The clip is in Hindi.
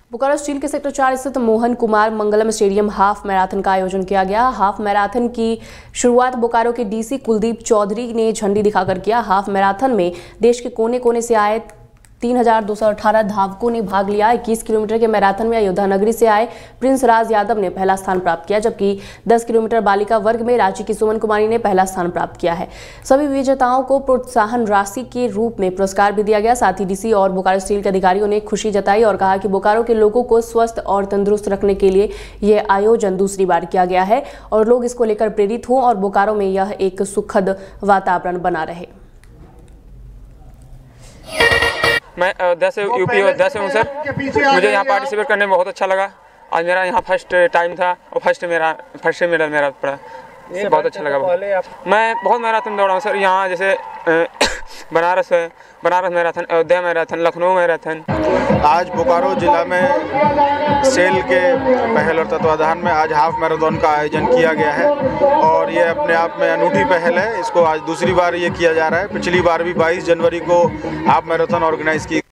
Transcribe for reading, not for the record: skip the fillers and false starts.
बोकारो स्टील के सेक्टर 4 स्थित Mohan Kumar Mangalam stadium half marathon का आयोजन किया गया। हाफ मैराथन की शुरुआत बोकारो के डीसी कुलदीप चौधरी ने झंडी दिखाकर किया। हाफ मैराथन में देश के कोने कोने से आए 3218 धावकों ने भाग लिया। 21 किलोमीटर के मैराथन में अयोध्या नगरी से आए प्रिंस राज यादव ने पहला स्थान प्राप्त किया, जबकि 10 किलोमीटर बालिका वर्ग में रांची की सुमन कुमारी ने पहला स्थान प्राप्त किया है। सभी विजेताओं को प्रोत्साहन राशि के रूप में पुरस्कार भी दिया गया। साथ ही डीसी और बोकारो स्टील के अधिकारियों ने खुशी जताई और कहा कि बोकारो के लोगों को स्वस्थ और तंदुरुस्त रखने के लिए यह आयोजन दूसरी बार किया गया है और लोग इसको लेकर प्रेरित हों और बोकारो में यह एक सुखद वातावरण बना रहे। मैं अयोध्या से यूपी अयोध्या से हूँ सर। मुझे यहाँ पार्टिसिपेट करने में बहुत अच्छा लगा। आज मेरा यहाँ फर्स्ट टाइम था और फर्स्ट मेडल मेरा पड़ा। बहुत अच्छा लगा। मैं बहुत मैराथन दौड़ा हूँ सर। यहाँ जैसे Banaras marathon, Ayodhya marathon, Lucknow marathon. आज बोकारो जिला में सेल के पहल और तत्वाधान में आज हाफ मैराथन का आयोजन किया गया है और ये अपने आप में अनूठी पहल है। इसको आज दूसरी बार ये किया जा रहा है। पिछली बार भी 22 जनवरी को हाफ मैराथन ऑर्गेनाइज की